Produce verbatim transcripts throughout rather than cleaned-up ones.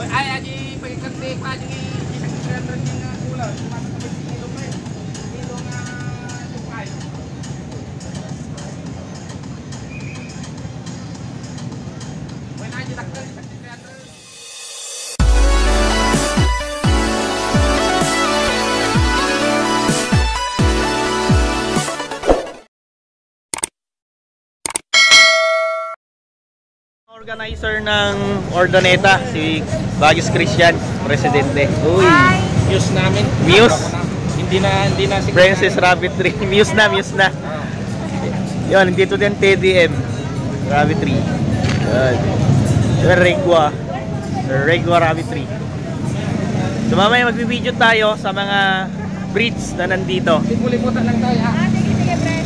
ay aji pagkante pa aji isang kilometro ng ulan. Ilong na ilong na tupay. When aji daktal isang kilometro. Organizer ng Ordoneta, si Bagis Christian, presidente. Uy, Muse namin. Muse. Hindi na hindi na si Princess Rabbitry. Muse na, Muse na. Yun, dito din T D M Rabbitry. Yun, Regua. Regua Rabbitry. So mamaya magbibideo tayo sa mga breeds na nandito. Liputan lang tayo ha. Ah, sige, sige, pre.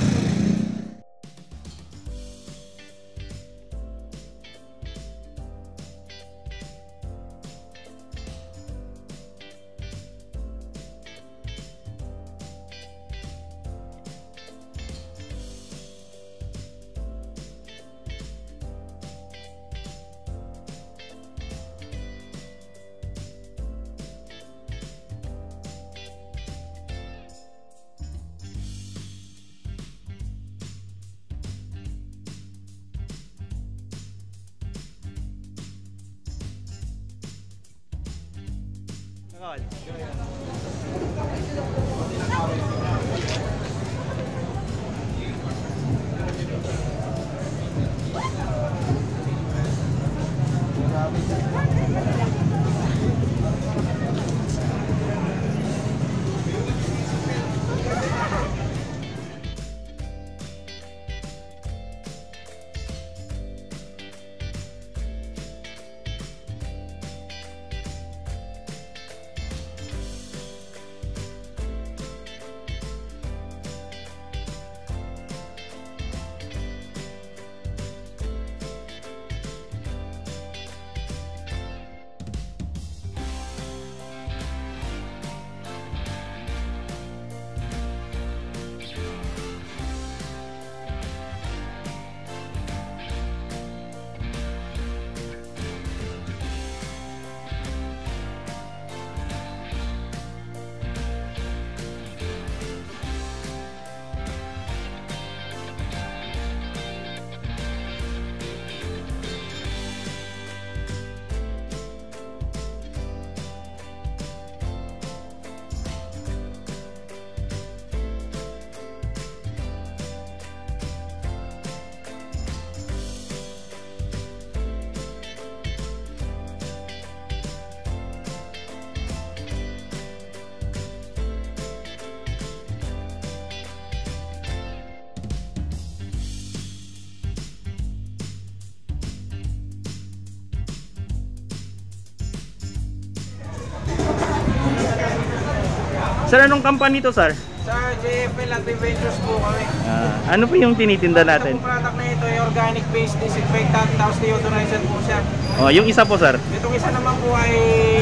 Sir, anong company to, sir? Sa J F L Adventures po kami. Ah, ano po yung tinitinda natin? Ang product na ito ay organic based disinfectant tapos deodorizant po siya. Oh, yung isa po, sir. Itong isa naman po ay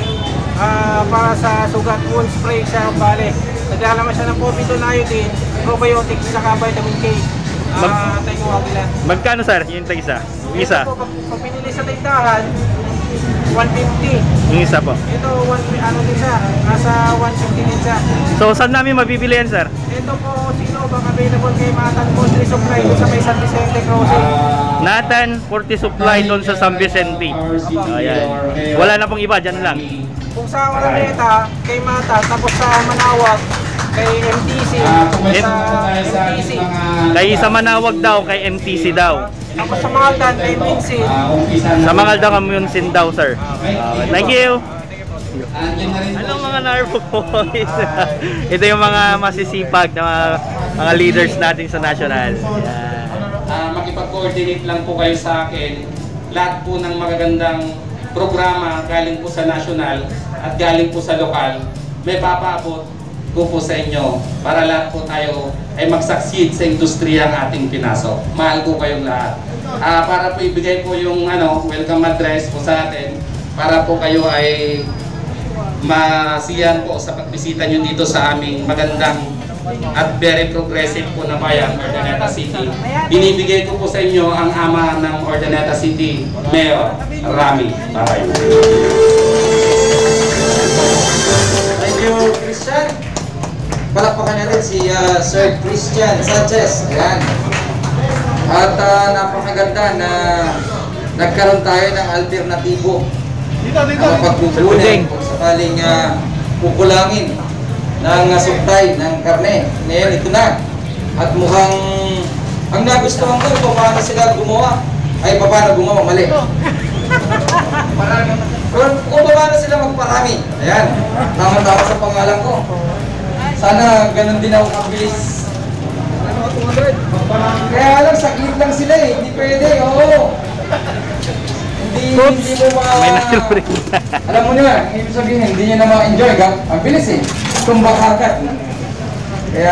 uh, para sa sugat, wound spray siya, bale. Naglalaman siya ng povidone iodine, probiotics, saka vitamin K. Uh, Mag Anti-coagulant. Magkano, sir, yung isa? Yung isa? Ito po, pag, pag pinili sa tindahan, one fifty. Yung isa po. Ito, one, ano din siya, nasa one fifty din siya. So, saan namin mabibili yan, sir? Ito po, sino bang available kay Matan Poultry Supply sa may San Vicente Crossing? Nathan Poultry Supply doon sa San Vicente. Ayan. Wala na pong iba, dyan lang. Kung sa Araneta, kay Matan, tapos sa Manawag, kay M T C, sa M T C. Kay sa Manawag daw, kay M T C daw. Tapos sa Maldan, kay Minsin. Sa Mangalda Communsin daw, sir. Okay, thank you. Anong mga Narvo boys? Ito yung mga masisipag na mga, mga leaders natin sa national. Yan. Uh, makipag-coordinate lang po kayo sa akin. Lahat po ng magagandang programa galing po sa national at galing po sa lokal, may papaabot ko po sa inyo para lahat po tayo ay mag-succeed sa industriyang ating pinasok. Mahal po kayong lahat. Uh, para po ibigay po yung ano, welcome address po sa atin para po kayo ay masiyan po sa pagbisita nyo dito sa aming magandang at very progressive po na bayan, Ordoneta City. Binibigay ko po sa inyo ang ama ng Ordoneta City, Mayor Rami Barayo. palakpakan natin si uh, Sir Christian Sanchez. Ayan. At uh, napakaganda na nagkaroon tayo ng alternatibo na mapagkukunin kung sakaling uh, kukulangin ng uh, supply ng karne. Ngayon ito na. At mukhang ang nagustuhan ko kung paano sila gumawa ay paano gumawa mali. Kung, kung paano sila magparami. Ayan, tama-tama sa pangalan ko. Sana ganun din ako kabilis. Kaya alam, saklit lang sila eh. Hindi pwede, oo. Hindi, hindi mo ma... Alam mo na, ibig sabihin, hindi nyo na ma-enjoy. Ang bilis eh. Tumbak agad. Kaya,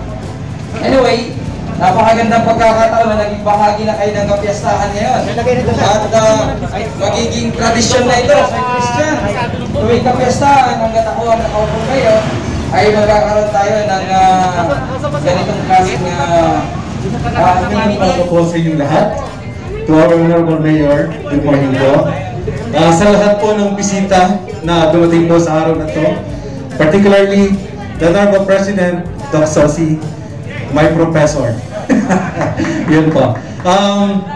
anyway, napakagandang pagkakataon na naging bahagi na kayo ng kapiyastahan ngayon. At uh, magiging tradisyon na ito sa Christian. Tuwing kapiyastahan, hanggat ako ang nakaupo kayo, ay magkakaroon tayo ng uh, ganitong klaseng uh, uh, mini. Ako po sa inyong lahat. To our Honorable Mayor, good morning po. Uh, sa lahat po ng bisita na dumating po sa araw na to, particularly the Honorable President, Doc Sosi, my professor. Yun po. Um,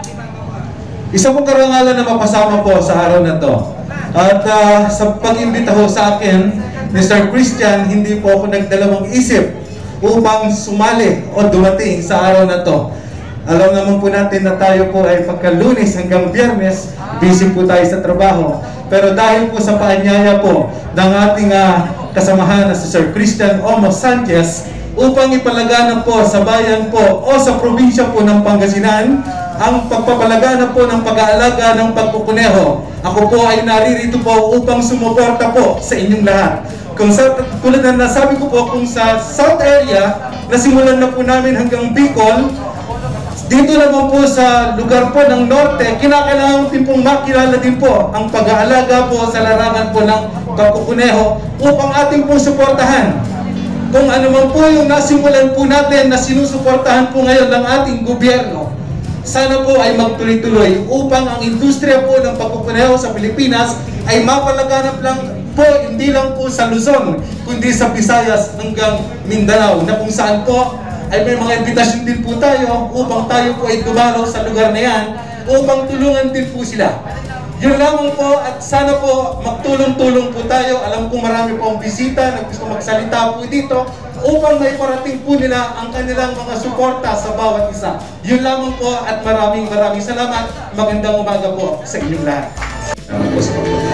isa pong karangalan na mapasama po sa araw na to. At uh, sa pag-imbita ho sa akin, Mister Christian, hindi po ako nagdalawang isip upang sumali o dumating sa araw na to. Alam naman po natin na tayo po ay pagka-Lunes hanggang Biyernes, busy po tayo sa trabaho. Pero dahil po sa paanyaya po ng ating uh, kasamahan na si Sir Christian Omo Sanchez, upang ipalaganap po sa bayan po o sa probinsya po ng Pangasinan ang pagpapalaganap po ng pag-aalaga ng pagkukuneho. Ako po ay naririto po upang sumuporta po sa inyong lahat. Kung sa, tulad na nasabi ko po, kung sa South area, nasimulan na po namin hanggang Bicol, dito naman po sa lugar po ng Norte, kinakailangan din pong makilala din po ang pag-aalaga po sa larangan po ng pagkukuneho upang ating po suportahan. Kung ano man po yung nasimulan po natin na sinusuportahan po ngayon ng ating gobyerno, sana po ay magtuloy-tuloy upang ang industriya po ng pagkukuneho sa Pilipinas ay mapalaganap lang po, hindi lang po sa Luzon, kundi sa Visayas hanggang Mindanao, na kung saan po ay may mga imbitasyon din po tayo upang tayo po ay dumalaw sa lugar na yan upang tulungan din po sila. Yun lamang po, at sana po magtulong-tulong po tayo. Alam ko marami po ang bisita na gusto magsalita po dito upang may parating po nila ang kanilang mga suporta sa bawat isa. Yun lamang po, at maraming maraming salamat. Magandang umaga po sa inyong lahat. Salamat po sa pagpunta.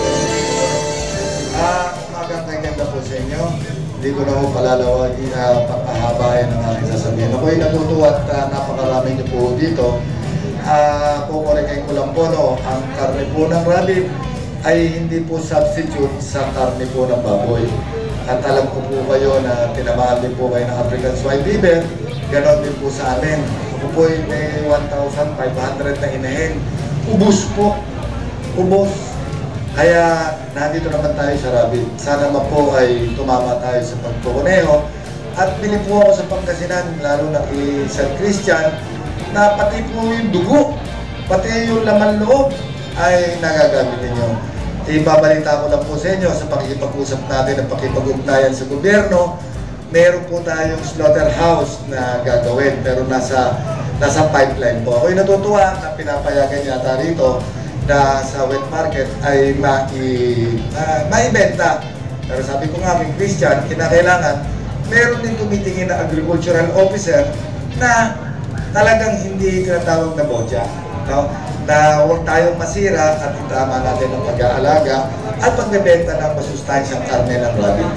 Ah, magandang ganda po sa inyo. Hindi ko na po palalawagin na pagkahabayan ng aking sasabihin. Ako'y natutuwa at uh, napakarami niyo po dito. Uh, kukorekain ko lang po, no, ang karne po ng rabbit ay hindi po substitute sa karne po ng baboy. At alam ko po kayo na tinamaan din po kayo ng African swine fever, ganon din po sa amin. Ako po ay may one thousand five hundred na inahin. Ubus po. Ubus. Kaya nandito naman tayo sa rabbit. Sana ma po ay tumama tayo sa pagkukuneho. At bili po ako sa Pangasinan, lalo na kay Sir Christian, na pati po yung dugo, pati yung laman loob ay nagagamit ninyo. Ibabalita ko lang po sa inyo sa pakikipag-usap natin at pakipag-ugnayan sa gobyerno, meron po tayong slaughterhouse na gagawin, pero nasa nasa pipeline po. Ako'y natutuwa na pinapayagan yata rito na sa wet market ay mai, uh, maibenta. Pero sabi ko nga, Christian, kinakailangan meron din tumitingin na agricultural officer na talagang hindi tinatawag na bodya, no? Na huwag tayong masira at itama natin ang pag-aalaga at pagbebenta ng masustansyang karne ng rabbit.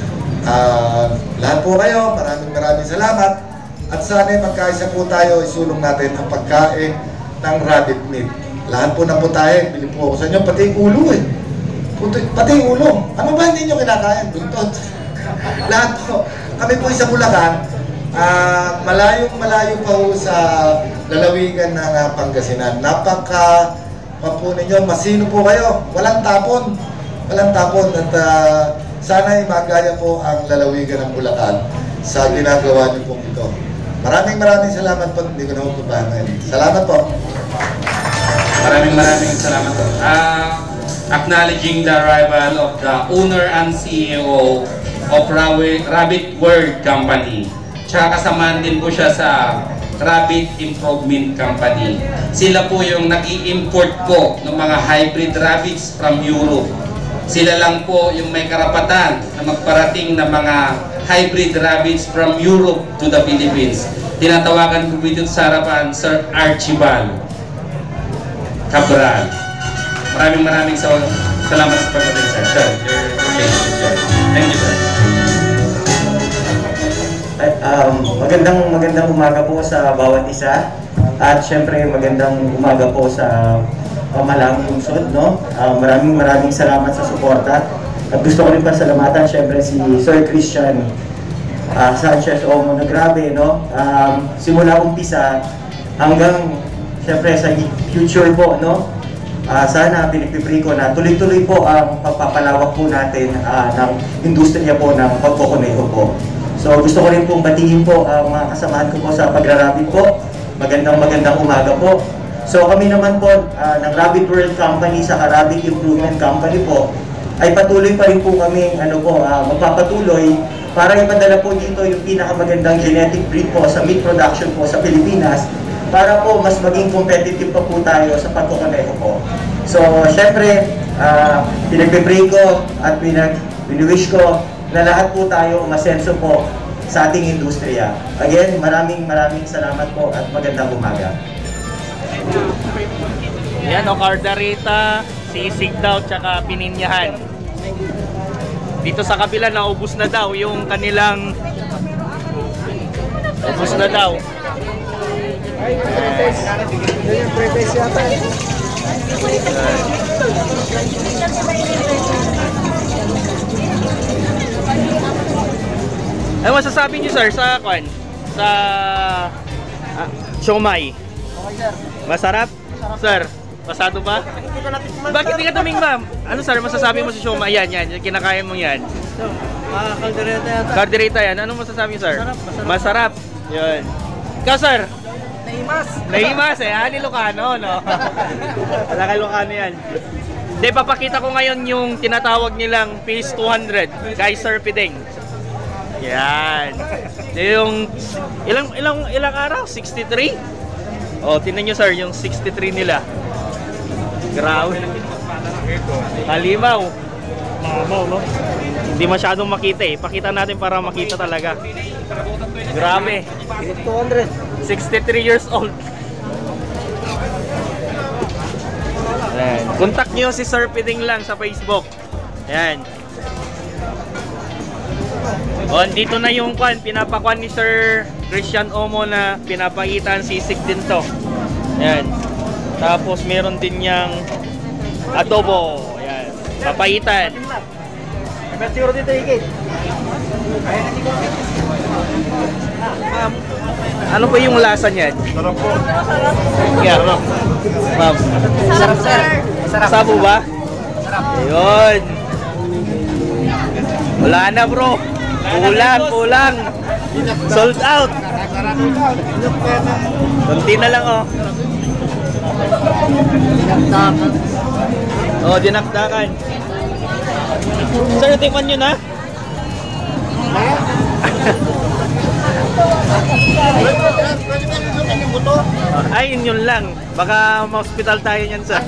Uh, lahat po kayo, maraming maraming salamat at sana'y magkaisa po tayo, isulong natin ang pagkain ng rabbit meat. Lahat po na po tayo, bili po ako sa inyo, pati yung ulo eh. Pati yung ulo. Ano ba hindi nyo kinakain? Buntot. Lahat po. Kami po sa Bulacan, Uh, malayong malayo pa ho sa lalawigan ng uh, Pangasinan. Napaka po ninyo, masino po kayo. Walang tapon. Walang tapon. At uh, sana'y magaya po ang lalawigan ng Bulacan sa ginagawa niyo po ito. Maraming maraming salamat po. Hindi ko na po papahamin. Salamat po. Maraming maraming salamat po. Uh, acknowledging the arrival of the owner and C E O of Rabbit, Rabbit World Company. Tsaka kasamaan din po siya sa Rabbit Improvement Company. Sila po yung nag-i-import po ng mga hybrid rabbits from Europe. Sila lang po yung may karapatan na magparating ng mga hybrid rabbits from Europe to the Philippines. Tinatawagan ko dito sa harapan, Sir Archibald Cabral. Maraming maraming salamat sa pagdating, sir. Sir, thank you, sir. At, um, magandang magandang umaga po sa bawat isa. At syempre magandang umaga po sa pamahalang lungsod, no? Uh, maraming maraming salamat sa suporta. At gusto ko rin pasalamatan syempre si Sir Christian uh, Sanchez Omo na grabe, no? Um, simula umpisa hanggang syempre sa future po, no? Uh, sana pinipipray ko na tuloy-tuloy po ang pagpapalawak po natin uh, ng industriya po ng pagkukuneho po. So gusto ko rin pong batiin po ang uh, mga kasamahan ko po sa pagrarabit po. Magandang magandang umaga po. So kami naman po uh, ng Rabbit World Company sa Rabbit Improvement Company po ay patuloy pa rin po kami ano po, uh, magpapatuloy para ipadala po dito yung pinakamagandang genetic breed po sa meat production po sa Pilipinas para po mas maging competitive pa po tayo sa pagkukuneho po. So syempre, uh, pinagpipray ko at pinag wish ko na lahat po tayo umasenso po sa ating industriya. Again, maraming maraming salamat po at magandang umaga. Yan o, Cardarita, sisig daw, tsaka pininyahan. Dito sa kabila, naubos na daw yung kanilang... Ubos na daw. Ano masasabi niyo, sir, sa kwan? Sa ah, siomai? Masarap? Sir, pasado ba? Bakit di ka tuming, ma'am? Ano, sir, masasabi mo sa siomai? Yan, yan, kinakain mo yan. Ah, kaldereta yata. Carderita yan. Ano masasabi, sir? Masarap, masarap. Masarap. Yun. Ikaw, sir? Naimas. Naimas eh. Ah, Ilocano, no? Wala kay Ilocano yan. Hindi, papakita ko ngayon yung tinatawag nilang Phase two hundred kay Sir Pideng. Yan. Yung ilang ilang ilang araw? sixty-three? Oh, tingnan niyo, sir, yung sixty-three nila. Grabe. Halimaw. Mamaw, no? Hindi masyadong makita eh. Pakita natin para makita talaga. Grabe. two hundred. sixty-three years old. Ayan. Contact nyo si Sir Pideng lang sa Facebook. Ayan. O, dito na yung kwan. Pinapakuan ni Sir Christian Omo na pinapakitaan sisig din to. Ayan. Tapos meron din yang adobo. Ayan. Papaitan. Siguro dito higit. Um, ano ba yung lasa niyan? Sarap po. Yeah. Ma'am. Sarap, sir. Sarap. Sabo ba? Sarap. Ayun. Wala na, bro. Kulang, kulang. Sold out. Kunti na lang, oh. Dinakdakan. Oh, dinakdakan. Sir, tikman nyo na. Ay, yun lang. Baka ma-hospital tayo niyan, sir.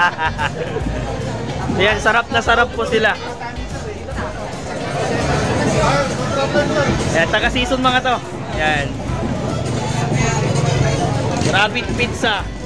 Ayan, sarap na sarap po sila. Ayan, taga-season mga to. Ayan. Rabbit pizza.